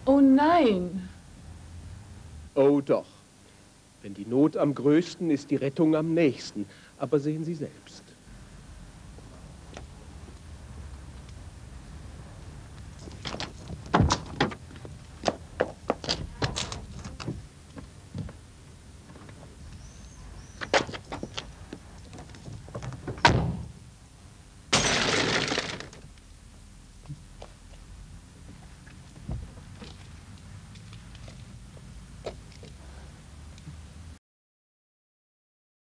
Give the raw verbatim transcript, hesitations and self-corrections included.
Oh nein. Oh doch. Wenn die Not am größten ist, die Rettung am nächsten. Aber sehen Sie selbst.